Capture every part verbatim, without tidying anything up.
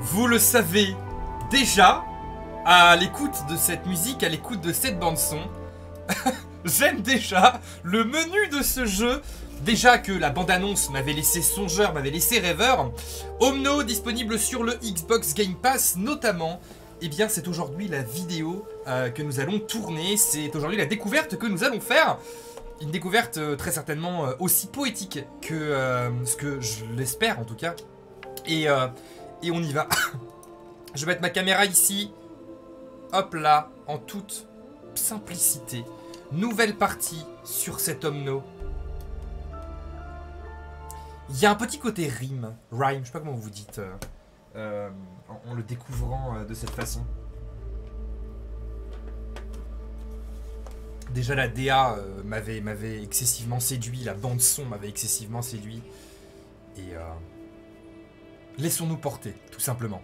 vous le savez déjà, à l'écoute de cette musique, à l'écoute de cette bande-son, j'aime déjà le menu de ce jeu. Déjà que la bande-annonce m'avait laissé songeur, m'avait laissé rêveur. Omno, disponible sur le Xbox Game Pass notamment. Eh bien, c'est aujourd'hui la vidéo euh, que nous allons tourner. C'est aujourd'hui la découverte que nous allons faire. Une découverte euh, très certainement euh, aussi poétique que euh, ce que je l'espère en tout cas. Et, euh, et on y va. Je vais mettre ma caméra ici. Hop là, en toute simplicité. Nouvelle partie sur cet Omno. Il y a un petit côté rime, rhyme, je sais pas comment vous dites, euh, euh, en, en le découvrant euh, de cette façon. Déjà la D A euh, m'avait m'avait excessivement séduit, la bande son m'avait excessivement séduit. Et euh, laissons-nous porter, tout simplement.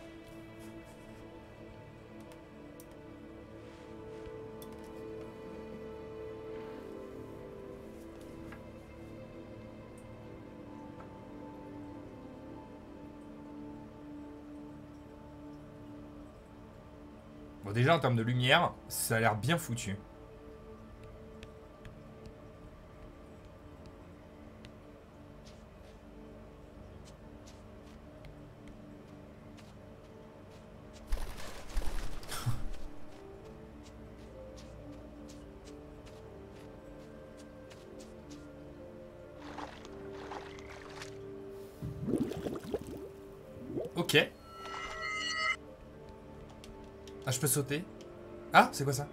Bon, déjà en termes de lumière, ça a l'air bien foutu. Ok. Ah, je peux sauter? Ah, c'est quoi ça?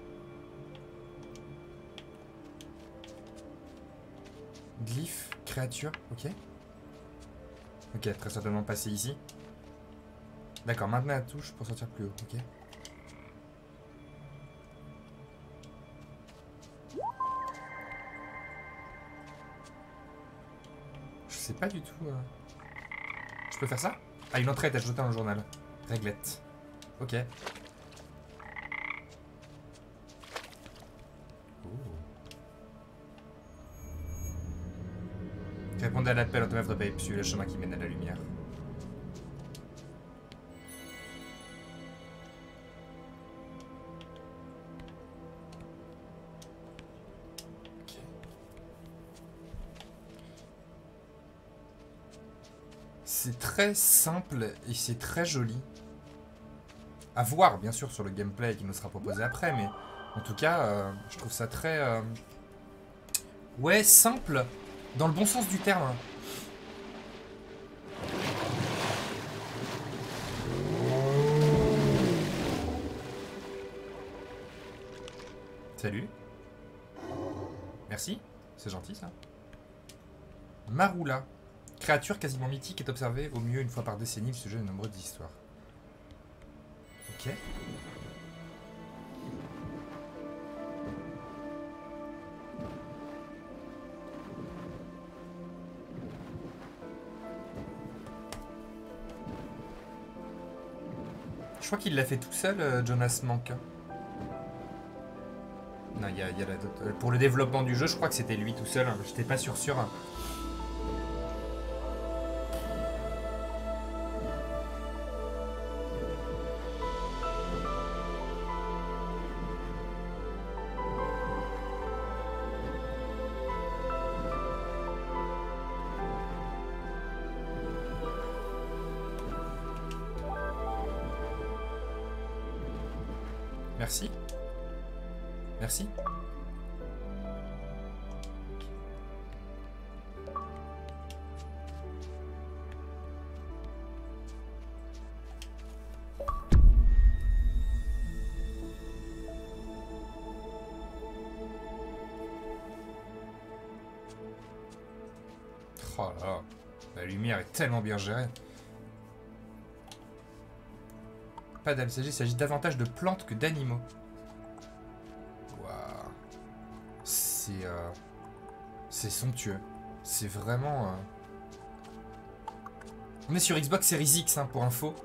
Glyphe, créature, ok. Ok, très certainement passer ici. D'accord, maintenant la touche pour sortir plus haut, ok. Je sais pas du tout... Euh... Je peux faire ça? Ah, une entrée est ajoutée dans le journal. Réglette. Ok. Répondez à l'appel automatique de Pape, suivez le chemin qui mène à la lumière. Okay. C'est très simple et c'est très joli. À voir, bien sûr, sur le gameplay qui nous sera proposé après, mais en tout cas, euh, je trouve ça très... Euh... Ouais, simple, dans le bon sens du terme. Salut. Merci, c'est gentil ça. Marula. Créature quasiment mythique est observée au mieux une fois par décennie, le sujet de nombreuses histoires. Ok. Je crois qu'il l'a fait tout seul, euh, Jonas Manka. Non, il y a, y a la, pour le développement du jeu, je crois que c'était lui tout seul. J'étais pas sûr sûr. Merci. Merci. Oh là là, la lumière est tellement bien gérée. Pas d'A M C G, il s'agit davantage de plantes que d'animaux. Waouh. C'est... Euh, c'est somptueux. C'est vraiment... Euh... On est sur Xbox Series X, hein, pour info.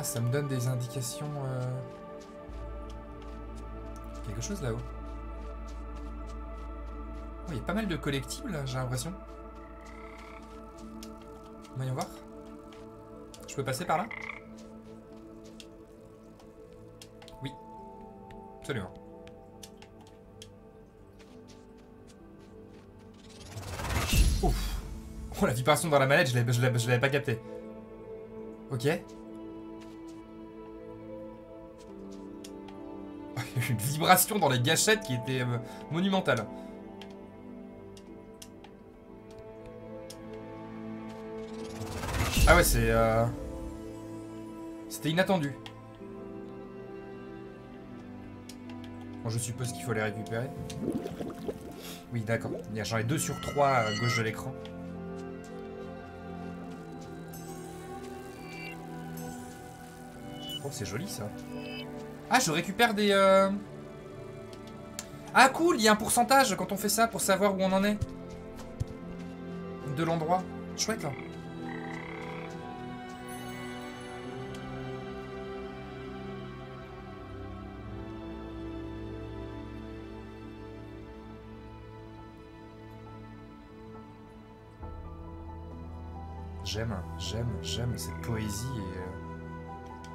ça me donne des indications... Euh... Quelque chose là-haut. Oh, il y a pas mal de collectibles, j'ai l'impression. Voyons voir. Je peux passer par là? Oui. Absolument. Ouf. Oh, la vibration dans la manette, je l'avais pas capté. Ok. Il y a eu une vibration dans les gâchettes qui était euh, monumentale. Ah ouais, c'est... Euh... C'était inattendu. Bon, je suppose qu'il faut les récupérer. Oui, d'accord. J'en ai deux sur trois à gauche de l'écran. Oh, c'est joli ça. Ah, je récupère des... Euh... Ah, cool, il y a un pourcentage quand on fait ça pour savoir où on en est. De l'endroit. Chouette, hein. J'aime, j'aime, j'aime cette poésie et... Euh...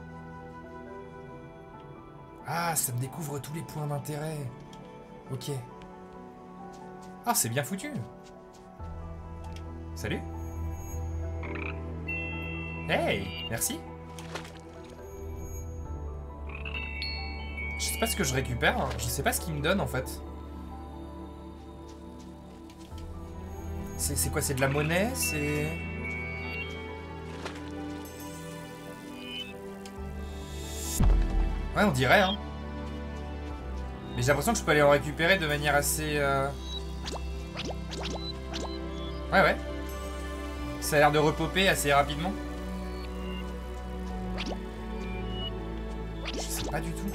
Ah, ça me découvre tous les points d'intérêt. Ok. Ah, c'est bien foutu. Salut. Hey, merci. Je sais pas ce que je récupère, je sais pas ce qu'il me donne en fait. C'est quoi, c'est de la monnaie, c'est... Ouais, on dirait, hein. Mais j'ai l'impression que je peux aller en récupérer de manière assez... Euh... Ouais, ouais. Ça a l'air de repopper assez rapidement. Je sais pas du tout.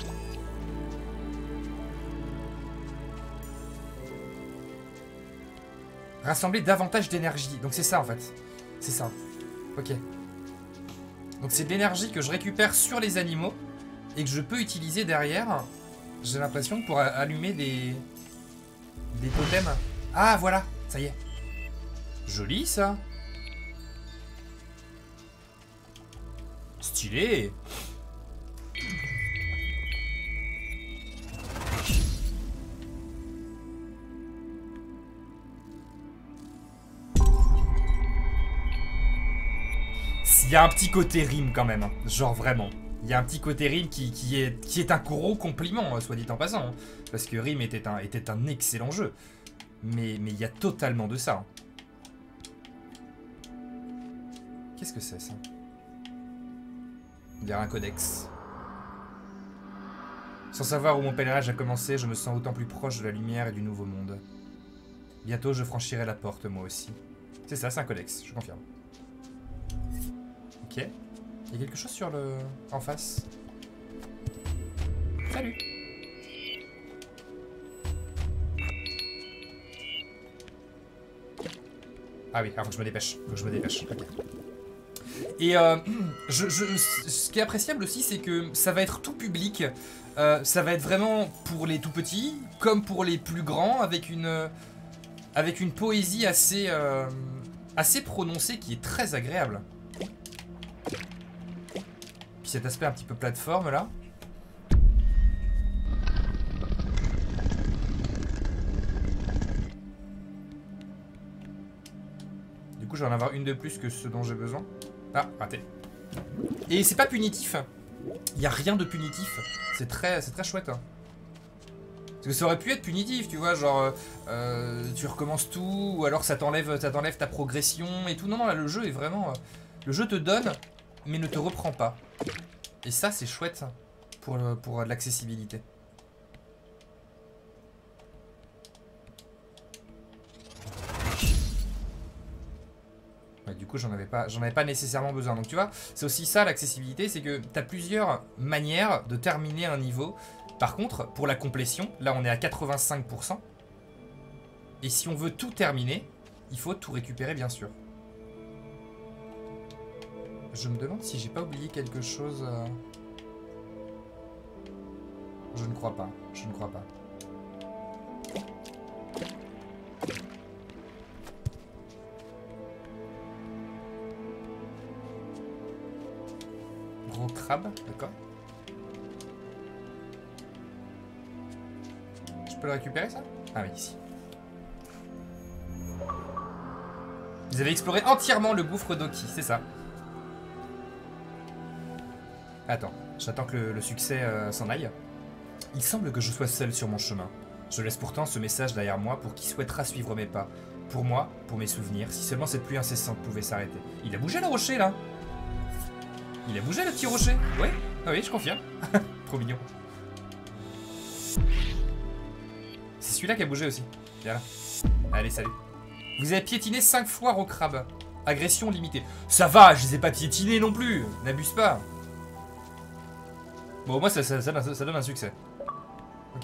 Rassembler davantage d'énergie. Donc c'est ça, en fait. C'est ça. Ok. Donc c'est de l'énergie que je récupère sur les animaux. Et que je peux utiliser derrière, j'ai l'impression, pour allumer des... des totems. Ah, voilà, ça y est. Joli, ça. Stylé. Il y a un petit côté rime quand même, genre vraiment. Il y a un petit côté Rim qui, qui, est, qui est un gros compliment, soit dit en passant. Parce que Rim était un, était un excellent jeu. Mais, mais il y a totalement de ça. Qu'est-ce que c'est ça? Il y a un codex. Sans savoir où mon pèlerinage a commencé, je me sens autant plus proche de la lumière et du nouveau monde. Bientôt, je franchirai la porte, moi aussi. C'est ça, c'est un codex, je confirme. Ok. Il y a quelque chose sur le... en face. Salut. Ah oui, alors faut que je me dépêche. Faut que je me dépêche. Okay. Et euh, je, je, ce qui est appréciable aussi, c'est que ça va être tout public. Euh, ça va être vraiment pour les tout petits, comme pour les plus grands, avec une, avec une poésie assez, euh, assez prononcée qui est très agréable. Puis cet aspect un petit peu plateforme là. Du coup, je vais en avoir une de plus que ce dont j'ai besoin. Ah, raté. Et c'est pas punitif. Il n'y a rien de punitif. C'est très, c'est très chouette. Hein. Parce que ça aurait pu être punitif, tu vois, genre euh, tu recommences tout, ou alors ça t'enlève, ça t'enlève ta progression et tout. Non, non, là le jeu est vraiment... Euh, le jeu te donne, mais ne te reprend pas. Et ça, c'est chouette pour, le, pour l'accessibilité. Ouais, du coup, j'en avais pas, j'en avais pas nécessairement besoin. Donc tu vois, c'est aussi ça l'accessibilité, c'est que tu as plusieurs manières de terminer un niveau. Par contre, pour la complétion, là on est à quatre-vingt-cinq pour cent. Et si on veut tout terminer, il faut tout récupérer bien sûr. Je me demande si j'ai pas oublié quelque chose. Euh... Je ne crois pas. Je ne crois pas. Gros crabe, d'accord. Je peux le récupérer ça? Ah oui, ici. Vous avez exploré entièrement le gouffre d'Oki, c'est ça. Attends, j'attends que le, le succès euh, s'en aille. Il semble que je sois seul sur mon chemin. Je laisse pourtant ce message derrière moi pour qui souhaitera suivre mes pas. Pour moi, pour mes souvenirs, si seulement cette pluie incessante pouvait s'arrêter. Il a bougé le rocher là. Il a bougé le petit rocher. Oui, ah oui, je confirme. Trop mignon. C'est celui-là qui a bougé aussi. Viens là. Allez, salut. Vous avez piétiné cinq fois au crabe. Agression limitée. Ça va, je les ai pas piétinés non plus. N'abuse pas. Bon, au moins ça, ça, ça, ça, ça donne un succès. Ok.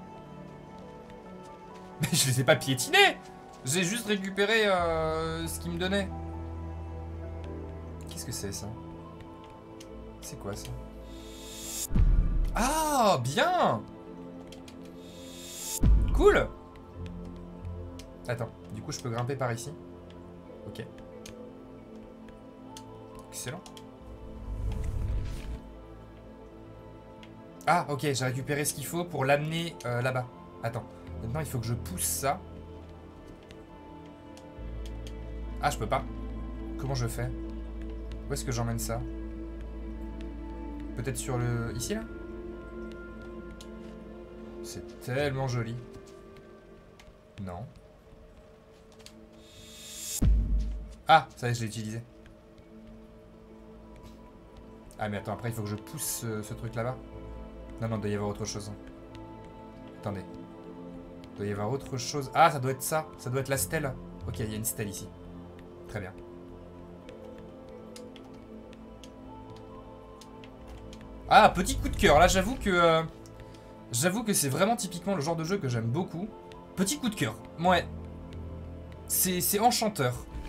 Mais je les ai pas piétinés. J'ai juste récupéré euh, ce qu'ils me donnaient. Qu'est-ce que c'est ça? C'est quoi ça? Ah, bien. Cool. Attends, du coup je peux grimper par ici. Ok. Excellent. Ah, ok, j'ai récupéré ce qu'il faut pour l'amener euh, là-bas. Attends, maintenant il faut que je pousse ça. Ah, je peux pas. Comment je fais? Où est-ce que j'emmène ça? Peut-être sur le... ici, là? C'est tellement joli. Non. Ah, ça y est, je l'ai utilisé. Ah, mais attends, après, il faut que je pousse ce, ce truc là-bas. Non, non, il doit y avoir autre chose. Attendez. Il doit y avoir autre chose. Ah, ça doit être ça. Ça doit être la stèle. Ok, il y a une stèle ici. Très bien. Ah, petit coup de cœur. Là, j'avoue que... Euh, j'avoue que c'est vraiment typiquement le genre de jeu que j'aime beaucoup. Petit coup de cœur. Ouais. C'est enchanteur.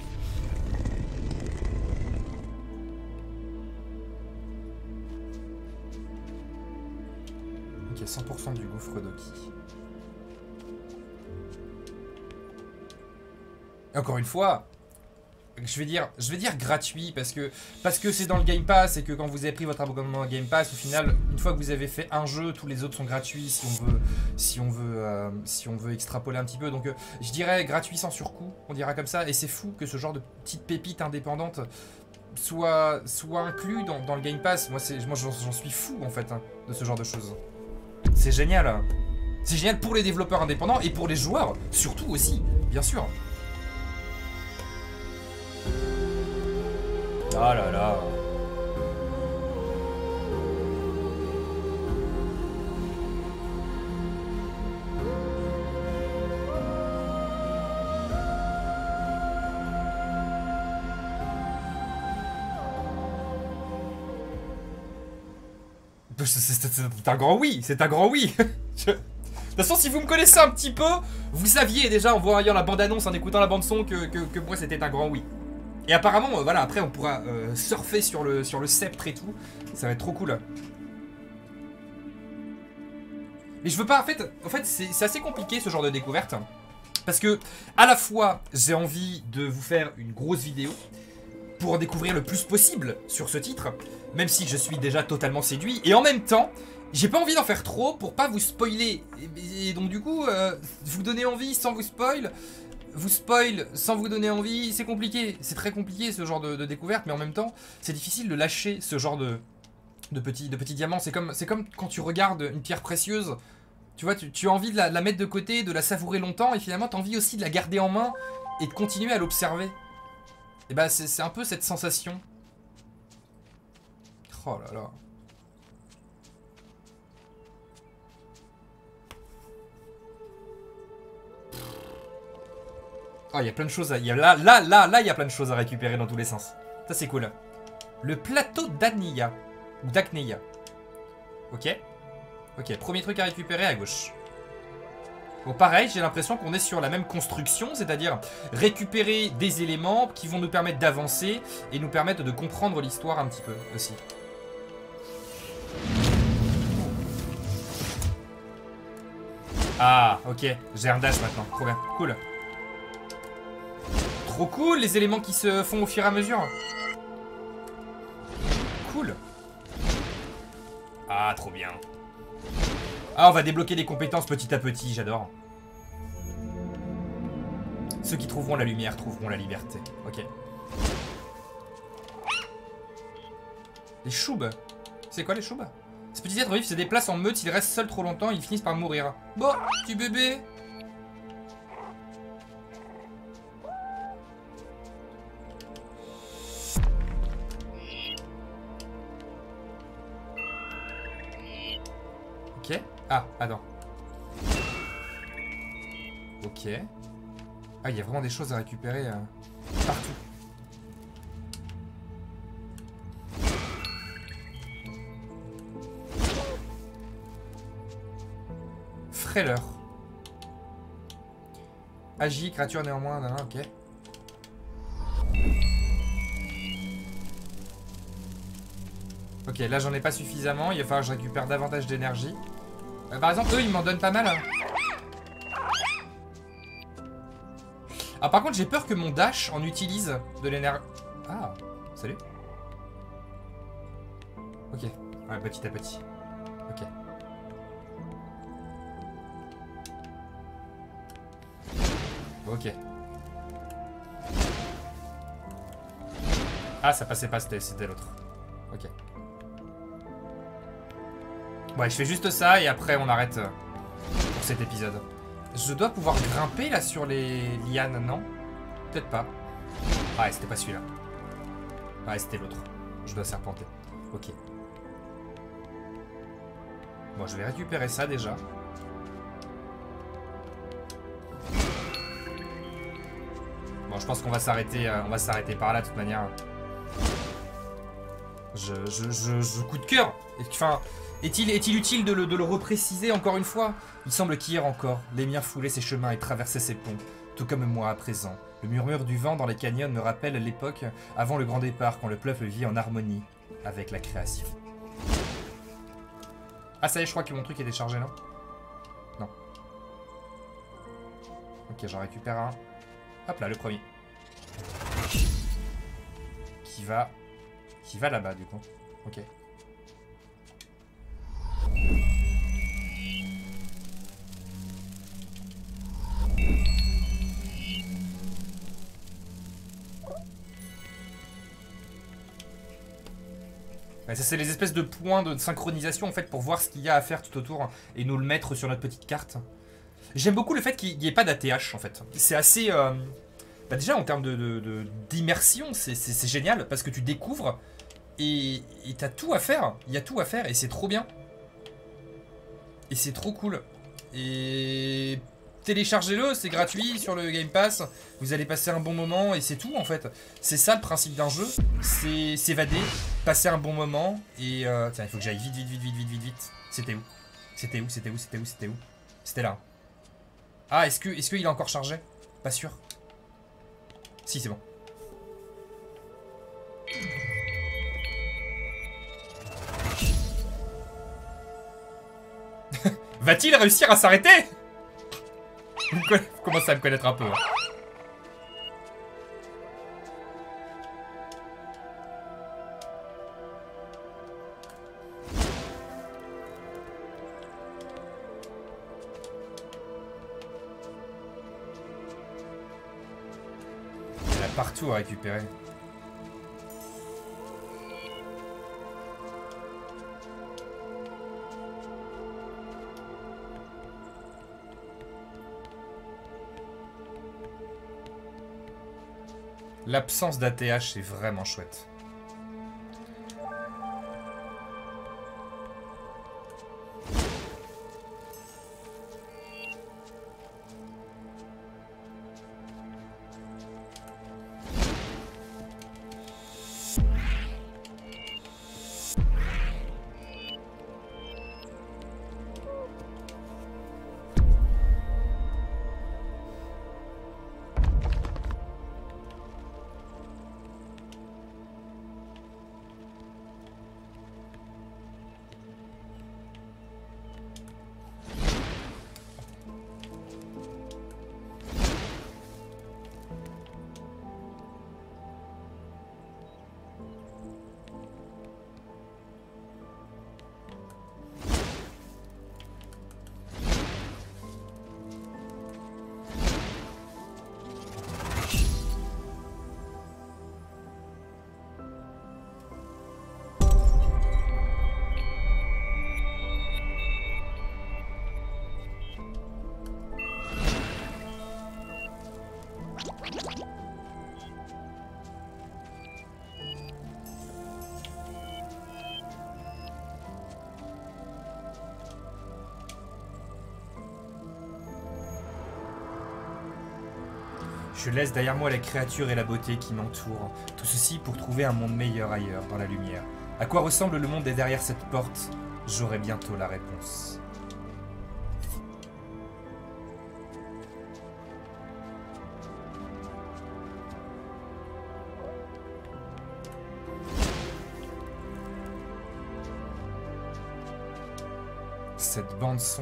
Ok, cent pour cent du gouffre d'Oki. Encore une fois, je vais dire, je vais dire gratuit parce que parce que c'est dans le Game Pass et que quand vous avez pris votre abonnement au Game Pass, au final, une fois que vous avez fait un jeu, tous les autres sont gratuits si on veut, si on veut, euh, si on veut extrapoler un petit peu. Donc, euh, je dirais gratuit sans surcoût, on dira comme ça. Et c'est fou que ce genre de petite pépite indépendante soit soit inclus dans, dans le Game Pass. Moi, c'est, moi, j'en suis fou en fait hein, de ce genre de choses. C'est génial. Hein. C'est génial pour les développeurs indépendants et pour les joueurs, surtout aussi, bien sûr. Ah là là. C'est un grand oui, c'est un grand oui. Je... De toute façon, si vous me connaissez un petit peu, vous saviez déjà en voyant la bande-annonce, en écoutant la bande-son, que, que, que moi c'était un grand oui. Et apparemment, euh, voilà, après on pourra euh, surfer sur le, sur le sceptre et tout. Ça va être trop cool. Mais je veux pas, en fait, en fait c'est assez compliqué ce genre de découverte. Parce que, à la fois, j'ai envie de vous faire une grosse vidéo pour en découvrir le plus possible sur ce titre, même si je suis déjà totalement séduit. Et en même temps, j'ai pas envie d'en faire trop pour pas vous spoiler. Et, et donc du coup, euh, vous donner envie sans vous spoil... Vous spoil sans vous donner envie, c'est compliqué. C'est très compliqué ce genre de, de découverte, mais en même temps, c'est difficile de lâcher ce genre de, de, petits, de petits diamants. C'est comme, comme quand tu regardes une pierre précieuse. Tu vois, tu, tu as envie de la, de la mettre de côté, de la savourer longtemps, et finalement, tu as envie aussi de la garder en main et de continuer à l'observer. Et bah, c'est un peu cette sensation. Oh là là. Oh, il y a plein de choses à... Il y a là, là, là, là, il y a plein de choses à récupérer dans tous les sens. Ça, c'est cool. Le plateau d'Ania. Ou d'Acneia. Ok. Ok, premier truc à récupérer à gauche. Bon, pareil, j'ai l'impression qu'on est sur la même construction, c'est-à-dire récupérer des éléments qui vont nous permettre d'avancer et nous permettre de comprendre l'histoire un petit peu aussi. Ah, ok, j'ai un dash maintenant, trop bien, cool. Trop cool, les éléments qui se font au fur et à mesure. Cool. Ah, trop bien. Ah, on va débloquer des compétences petit à petit, j'adore. Ceux qui trouveront la lumière trouveront la liberté. Ok. Les choubs. C'est quoi les choubs? Ces petits êtres vifs se déplacent en meute, s'ils restent seuls trop longtemps, ils finissent par mourir. Bon, petit bébé. Ok. Ah, attends. Ok. Ah, il y a vraiment des choses à récupérer euh, partout. Frêleur. Agit, créature néanmoins, non, non, ok. Ok, là j'en ai pas suffisamment, il va falloir que je récupère davantage d'énergie. Euh, par exemple, eux ils m'en donnent pas mal. Hein. Ah, par contre, j'ai peur que mon dash en utilise de l'énergie. Ah, salut. Ok, ouais, petit à petit. Ok. Ok. Ah, ça passait pas, c'était l'autre. Ok. Ouais, je fais juste ça et après on arrête euh, pour cet épisode. Je dois pouvoir grimper là sur les lianes, non? Peut-être pas. Ah, ouais, c'était pas celui-là. Ouais, c'était l'autre. Je dois serpenter. Ok. Bon, je vais récupérer ça déjà. Bon, je pense qu'on va s'arrêter euh, on va s'arrêter par là de toute manière. Je, je, je, je coup de cœur. Enfin, est-il est-il utile de le, de le repréciser encore une fois? Il semble qu'hier encore, les miens foulaient ces chemins et traversaient ces ponts, tout comme moi à présent. Le murmure du vent dans les canyons me rappelle l'époque avant le grand départ, quand le peuple vit en harmonie avec la création. Ah, ça y est, je crois que mon truc est déchargé, non? Non. Ok, j'en récupère un. Hop là, le premier. Qui va... Qui va là-bas, du coup. Ok. Ouais, ça, c'est les espèces de points de synchronisation, en fait, pour voir ce qu'il y a à faire tout autour et nous le mettre sur notre petite carte. J'aime beaucoup le fait qu'il n'y ait pas d'A T H, en fait. C'est assez... Euh... Bah déjà, en termes d'immersion, de, de, c'est génial, parce que tu découvres et t'as tout à faire. Il y a tout à faire et c'est trop bien. Et c'est trop cool. Et... Téléchargez-le, c'est gratuit sur le Game Pass. Vous allez passer un bon moment et c'est tout, en fait. C'est ça, le principe d'un jeu. C'est s'évader, passer un bon moment. Et... Euh... Tiens, il faut que j'aille vite, vite, vite, vite, vite, vite, vite. C'était où? C'était où? C'était où? C'était où? C'était où? C'était là. Ah, est-ce que est-ce qu'il est encore chargé? Pas sûr. Si, c'est bon. Va-t-il réussir à s'arrêter? Vous commencez à me connaître un peu. Hein. Il y en a partout à récupérer. L'absence d'A T H, c'est vraiment chouette. Je laisse derrière moi les créatures et la beauté qui m'entourent. Tout ceci pour trouver un monde meilleur ailleurs, dans la lumière. À quoi ressemble le monde derrière cette porte? J'aurai bientôt la réponse. Cette bande son.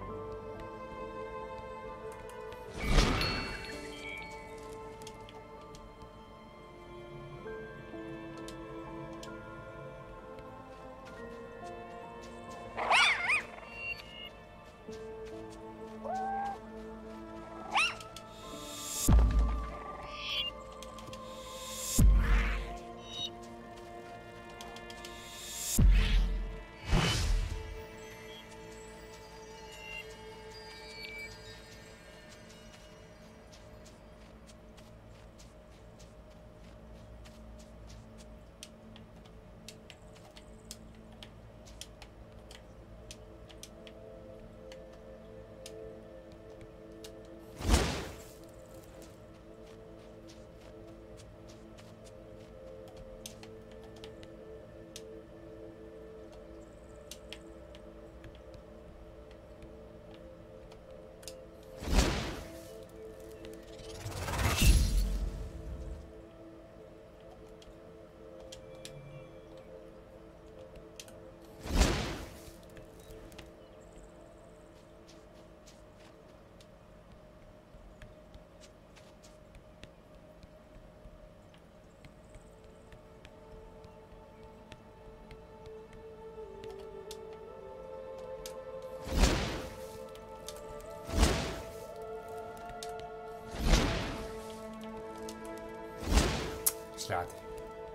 Je l'ai raté.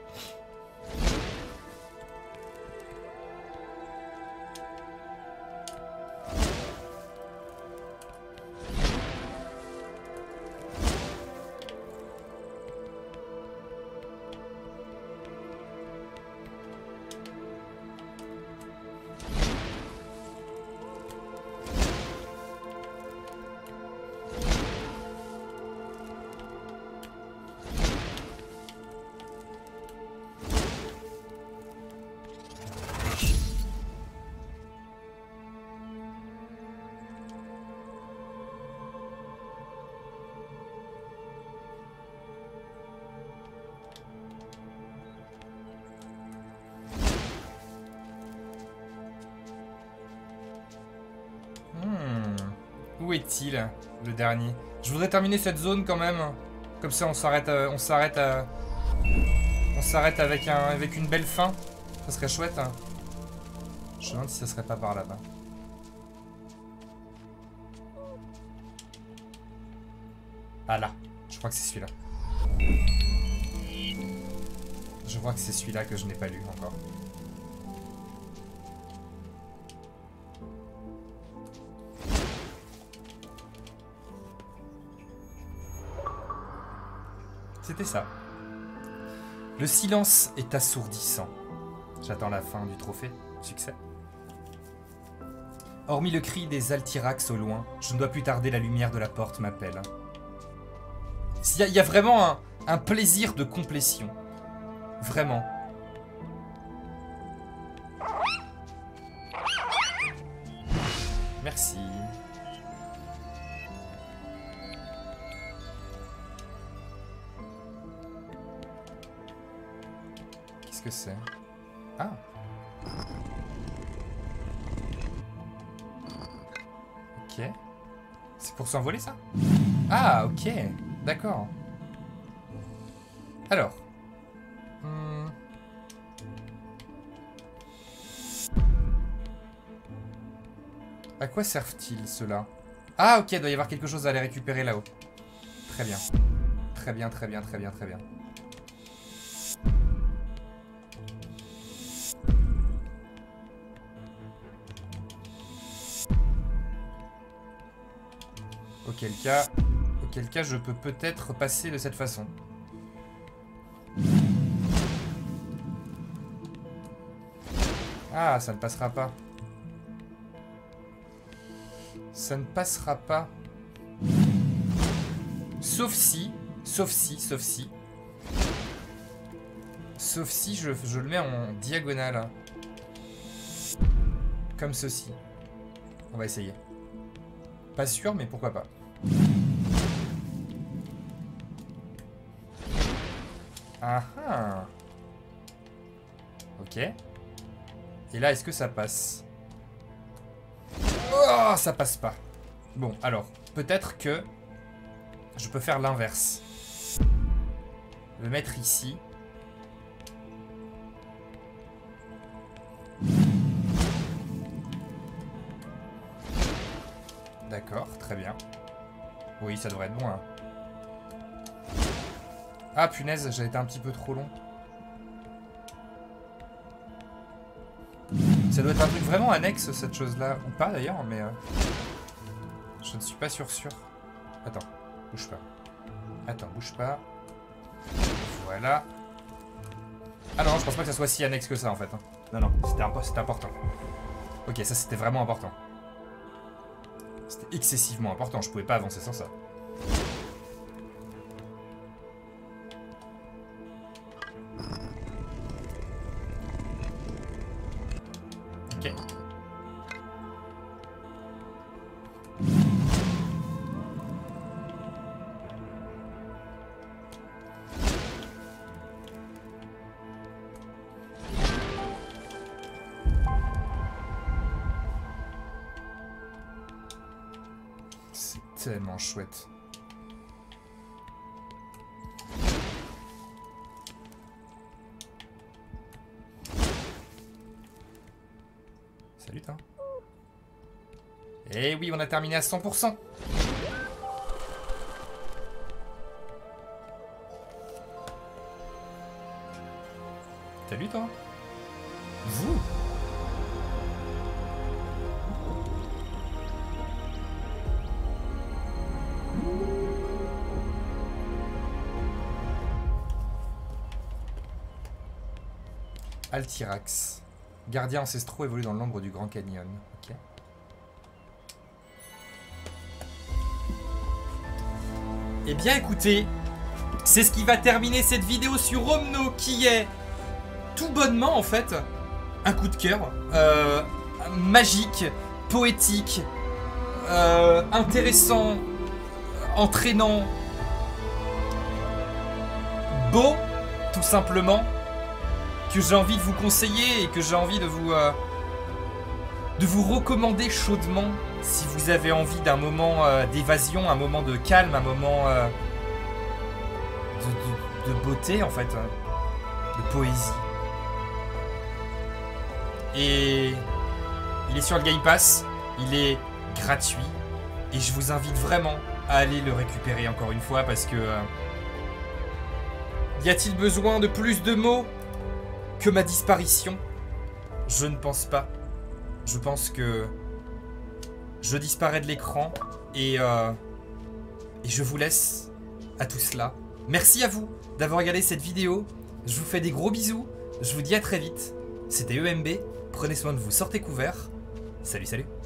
Où est-il, le dernier? Je voudrais terminer cette zone quand même. Comme ça, on s'arrête, euh, on s'arrête, euh, on s'arrête avec un, avec une belle fin. Ça serait chouette. Hein. Je me demande si ça serait pas par là-bas. Ah là, je crois que c'est celui-là. Je crois que c'est celui-là que je n'ai pas lu encore. C'était ça. Le silence est assourdissant. J'attends la fin du trophée. Succès. Hormis le cri des Altirax au loin, je ne dois plus tarder, la lumière de la porte m'appelle. Il y, a, il y a vraiment un, un plaisir de complétion. Vraiment. Merci. Qu'est-ce que c'est? Ah. Ok. C'est pour s'envoler ça? Ah, ok. D'accord. Alors. Hmm. À quoi servent-ils ceux-là? Ah, ok, il doit y avoir quelque chose à aller récupérer là-haut. Très bien. Très bien, très bien, très bien, très bien. Auquel cas, auquel cas, je peux peut-être passer de cette façon. Ah, ça ne passera pas. Ça ne passera pas. Sauf si, Sauf si, sauf si. Sauf si je, je le mets en diagonale. Comme ceci. On va essayer. Pas sûr, mais pourquoi pas. Ah ah. Ok. Et là, est-ce que ça passe? Oh, ça passe pas. Bon, alors, peut-être que je peux faire l'inverse. Le mettre ici. D'accord, très bien. Oui, ça devrait être bon, hein. Ah, punaise, j'ai été un petit peu trop long. Ça doit être un truc vraiment annexe, cette chose-là. Ou pas, d'ailleurs, mais... Euh, je ne suis pas sûr sûr. Attends, bouge pas. Attends, bouge pas. Voilà. Ah non, je pense pas que ça soit si annexe que ça, en fait. Hein. Non, non, c'était impo important. Ok, ça, c'était vraiment important. C'était excessivement important, je pouvais pas avancer sans ça. Ok. C'est tellement chouette. Salut, toi. Eh oui, on a terminé à cent pour cent. Salut, toi. Vous. Altirax. Gardiens ancestraux évolue dans l'ombre du Grand Canyon. Ok. Eh bien écoutez, c'est ce qui va terminer cette vidéo sur Omno, qui est tout bonnement en fait un coup de cœur. Euh, magique, poétique, euh, intéressant, entraînant, beau, tout simplement. Que j'ai envie de vous conseiller et que j'ai envie de vous euh, de vous recommander chaudement si vous avez envie d'un moment euh, d'évasion, un moment de calme, un moment euh, de, de, de beauté en fait, de poésie. Et il est sur le Game Pass, il est gratuit et je vous invite vraiment à aller le récupérer encore une fois parce que euh, y a-t-il besoin de plus de mots que ma disparition? Je ne pense pas. Je pense que je disparais de l'écran et, euh, et je vous laisse à tout cela. Merci à vous d'avoir regardé cette vidéo. Je vous fais des gros bisous. Je vous dis à très vite. C'était E M B. Prenez soin de vous, sortez couverts. Salut, salut.